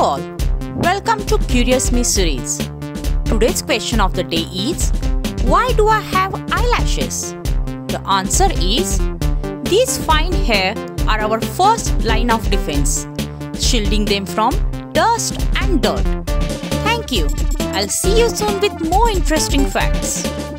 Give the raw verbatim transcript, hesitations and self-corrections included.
all, welcome to Curious Me series. Today's question of the day is, why do I have eyelashes? The answer is, these fine hair are our first line of defense, shielding them from dust and dirt. Thank you. I'll see you soon with more interesting facts.